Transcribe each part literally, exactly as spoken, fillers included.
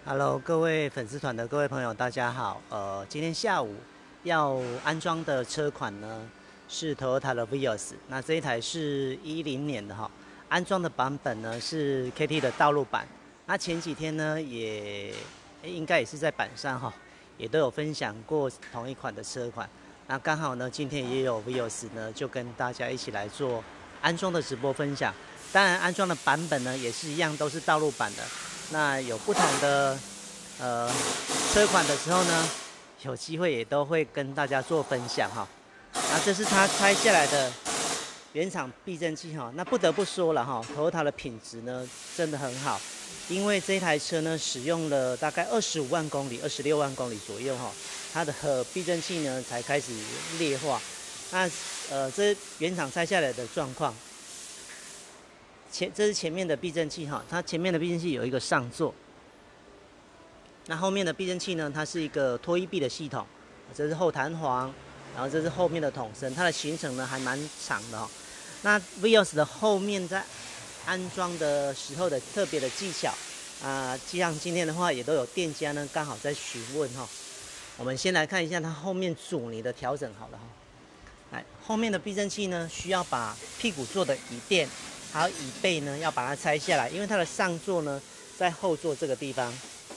Hello，各位粉丝团的各位朋友，大家好。呃，今天下午要安装的车款呢是 Toyota 的 Vios， 那这一台是一零年的哈，安装的版本呢是 K T 的道路版。那前几天呢也应该也是在版上哈，也都有分享过同一款的车款。那刚好呢今天也有 Vios 呢，就跟大家一起来做安装的直播分享。当然安装的版本呢也是一样，都是道路版的。那有不同的呃车款的时候呢，有机会也都会跟大家做分享哈。那这是它拆下来的原厂避震器哈。那不得不说了哈，Toyota的品质呢真的很好，因为这台车呢使用了大概二十五万公里、二十六万公里左右哈，它的避震器呢才开始劣化。那呃这原厂拆下来的状况。前这是前面的避震器哈，它前面的避震器有一个上座，那后面的避震器呢，它是一个拖衣臂的系统，这是后弹簧，然后这是后面的筒身，它的行程呢还蛮长的哈。那 Vios 的后面在安装的时候的特别的技巧啊，像今天的话也都有店家呢刚好在询问哈。我们先来看一下它后面阻尼的调整好了哈。来，后面的避震器呢需要把屁股座的椅垫。还有椅背呢，要把它拆下来，因为它的上座呢在后座这个地方，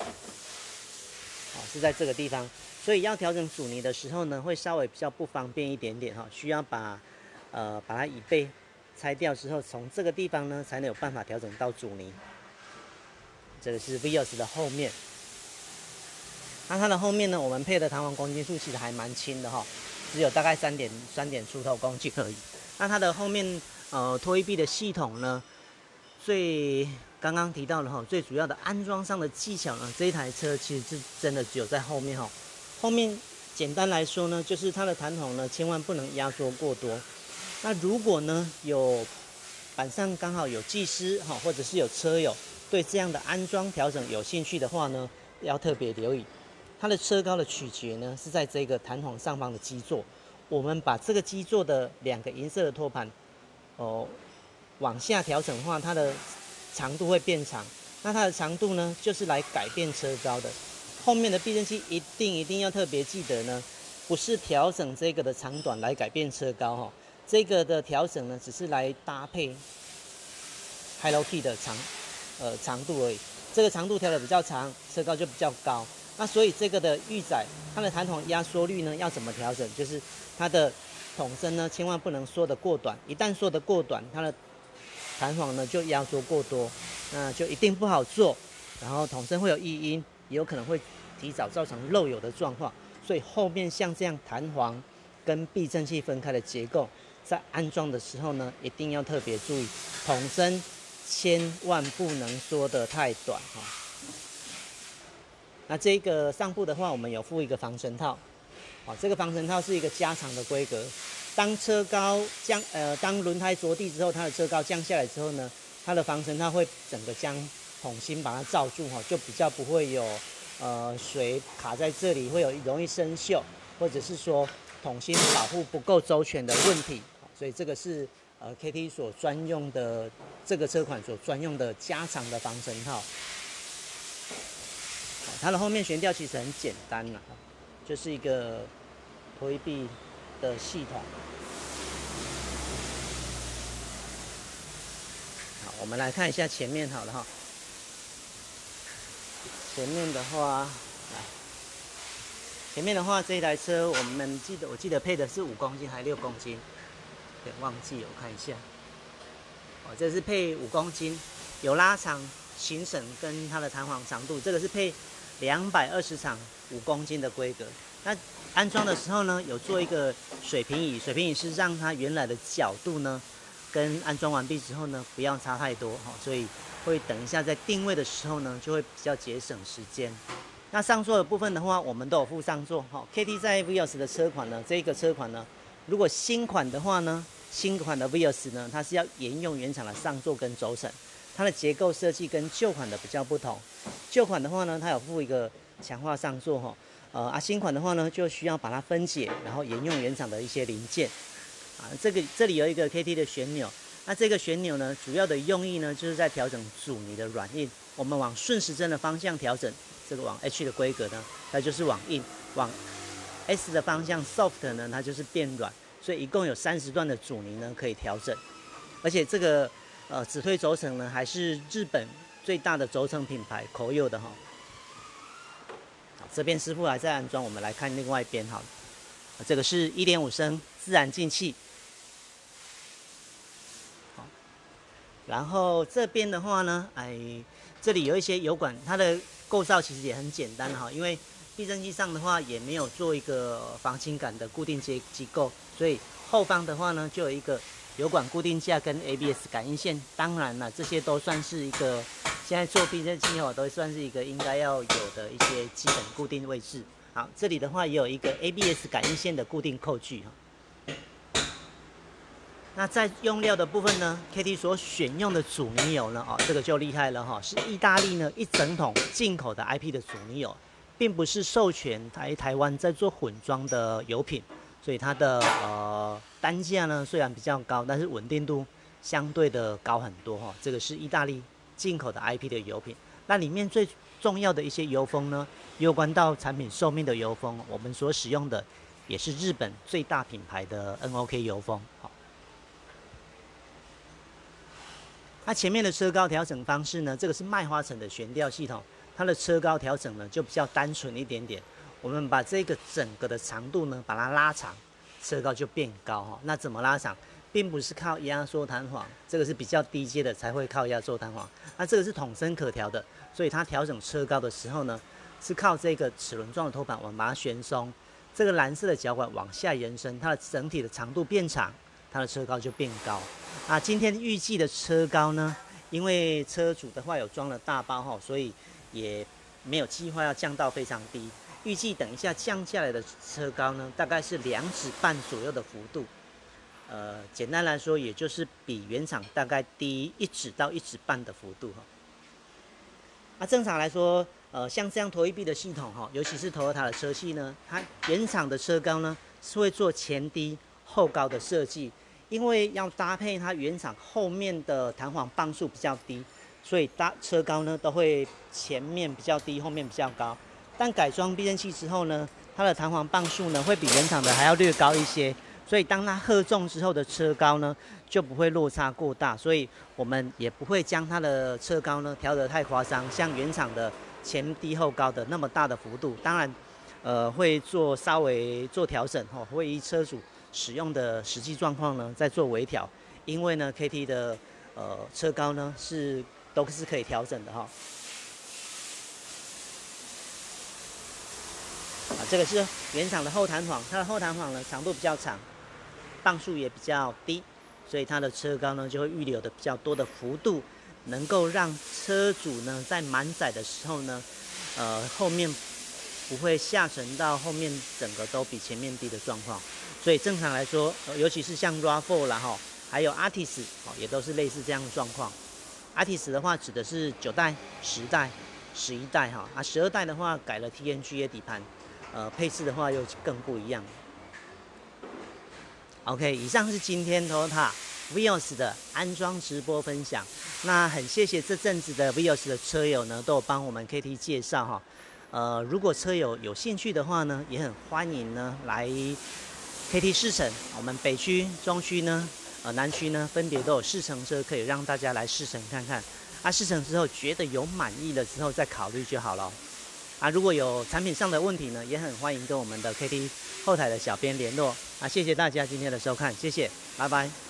哦是在这个地方，所以要调整阻尼的时候呢，会稍微比较不方便一点点哈，需要把呃把它椅背拆掉之后，从这个地方呢才能有办法调整到阻尼。这个是 Vios 的后面，那它的后面呢，我们配的弹簧公斤数其实还蛮轻的哈，只有大概三点三点出头公斤而已。那它的后面。呃，拖衣臂的系统呢，最刚刚提到了哈，最主要的安装上的技巧呢，这一台车其实是真的只有在后面哈。后面简单来说呢，就是它的弹簧呢，千万不能压缩过多。那如果呢有板上刚好有技师哈，或者是有车友对这样的安装调整有兴趣的话呢，要特别留意，它的车高的取决呢是在这个弹簧上方的基座。我们把这个基座的两个银色的托盘。哦，往下调整的话，它的长度会变长。那它的长度呢，就是来改变车高的。后面的避震器一定一定要特别记得呢，不是调整这个的长短来改变车高哈。这个的调整呢，只是来搭配 Hello Key 的长呃长度而已。这个长度调的比较长，车高就比较高。那所以这个的预载，它的弹簧压缩率呢，要怎么调整？就是它的。筒身呢，千万不能缩得过短，一旦缩得过短，它的弹簧呢就压缩过多，那就一定不好做，然后筒身会有异音，也有可能会提早造成漏油的状况。所以后面像这样弹簧跟避震器分开的结构，在安装的时候呢，一定要特别注意，筒身千万不能缩得太短哈。那这个上部的话，我们有附一个防尘套。哦，这个防尘套是一个加长的规格。当车高降，呃，当轮胎着地之后，它的车高降下来之后呢，它的防尘套会整个将筒芯把它罩住哈，就比较不会有呃水卡在这里，会有容易生锈，或者是说筒芯保护不够周全的问题。所以这个是呃 K T 所专用的这个车款所专用的加长的防尘套。它的后面悬吊其实很简单啦。就是一个拖衣臂的系统。好，我们来看一下前面好了哈。前面的话，来，前面的话这一台车我们记得，我记得配的是五公斤还是六公斤？有点忘记了，我看一下。哦，这是配五公斤，有拉长行省跟它的弹簧长度，这个是配。两百二十场五公斤的规格，那安装的时候呢，有做一个水平仪，水平仪是让它原来的角度呢，跟安装完毕之后呢，不要差太多哈，所以会等一下在定位的时候呢，就会比较节省时间。那上座的部分的话，我们都有附上座哈。K T 在 Vios 的车款呢，这个车款呢，如果新款的话呢，新款的 Vios 呢，它是要沿用原厂的上座跟轴承。它的结构设计跟旧款的比较不同，旧款的话呢，它有附一个强化上座哈，呃啊新款的话呢，就需要把它分解，然后沿用原厂的一些零件，啊这个这里有一个 K T 的旋钮，那这个旋钮呢，主要的用意呢，就是在调整阻尼的软硬，我们往顺时针的方向调整， 这个往 H 的规格呢，它就是往硬；往 S 的方向 soft 呢，它就是变软。所以一共有三十段的阻尼呢可以调整，而且这个呃指推轴承呢还是日本最大的轴承品牌口友的哈。好，这边师傅还在安装，我们来看另外一边好了。这个是 一点五 升自然进气。好，然后这边的话呢，哎，这里有一些油管，它的构造其实也很简单哈，因为避震器上的话也没有做一个防倾杆的固定机机构，所以后方的话呢就有一个油管固定架跟 A B S 感应线。当然了，这些都算是一个现在做避震器哦，都算是一个应该要有的一些基本固定位置。好，这里的话也有一个 A B S 感应线的固定扣具哈。那在用料的部分呢 ，K T 所选用的阻尼油呢，哦，这个就厉害了哈，是意大利呢一整桶进口的 I P 的阻尼油，并不是授权台台湾在做混装的油品，所以它的呃单价呢虽然比较高，但是稳定度相对的高很多哈。这个是意大利进口的 I P 的油品，那里面最重要的一些油封呢，攸关到产品寿命的油封，我们所使用的也是日本最大品牌的 N O K 油封。好，它前面的车高调整方式呢，这个是麦花臣的悬吊系统，它的车高调整呢就比较单纯一点点。我们把这个整个的长度呢，把它拉长，车高就变高哈。那怎么拉长？并不是靠压缩弹簧，这个是比较低阶的才会靠压缩弹簧。那这个是筒身可调的，所以它调整车高的时候呢，是靠这个齿轮状的托盘，我们把它旋松，这个蓝色的脚管往下延伸，它的整体的长度变长，它的车高就变高。啊，今天预计的车高呢，因为车主的话有装了大包哈，所以也没有计划要降到非常低。预计等一下降下来的车高呢，大概是两指半左右的幅度。呃，简单来说，也就是比原厂大概低一指到一指半的幅度哈。啊，正常来说，呃，像这样头一臂的系统哈，尤其是Toyota的车系呢，它原厂的车高呢是会做前低后高的设计，因为要搭配它原厂后面的弹簧磅数比较低，所以搭车高呢都会前面比较低，后面比较高。但改装避震器之后呢，它的弹簧磅数呢会比原厂的还要略高一些。所以当它荷重之后的车高呢，就不会落差过大，所以我们也不会将它的车高呢调得太夸张，像原厂的前低后高的那么大的幅度。当然，呃，会做稍微做调整哈，会依车主使用的实际状况呢再做微调。因为呢 ，K T 的呃车高呢是都是可以调整的哈。啊，这个是原厂的后弹簧，它的后弹簧呢长度比较长。磅数也比较低，所以它的车高呢就会预留的比较多的幅度，能够让车主呢在满载的时候呢，呃后面不会下沉到后面整个都比前面低的状况。所以正常来说，呃、尤其是像 R A V 四 啦哈，还有 Artis 哦，也都是类似这样的状况。Artis 的话指的是九代、十代、十一代哈，啊十二代的话改了 T N G A 底盘，呃配置的话又更不一样。OK， 以上是今天 Toyota Vios 的安装直播分享。那很谢谢这阵子的 Vios 的车友呢，都有帮我们 K T 介绍哈。呃，如果车友有兴趣的话呢，也很欢迎呢来 K T 试乘。我们北区、中区呢，呃南区呢，分别都有试乘车可以让大家来试乘看看。啊，试乘之后觉得有满意了之后再考虑就好了。啊，如果有产品上的问题呢，也很欢迎跟我们的 K T 后台的小编联络。啊，谢谢大家今天的收看，谢谢，拜拜。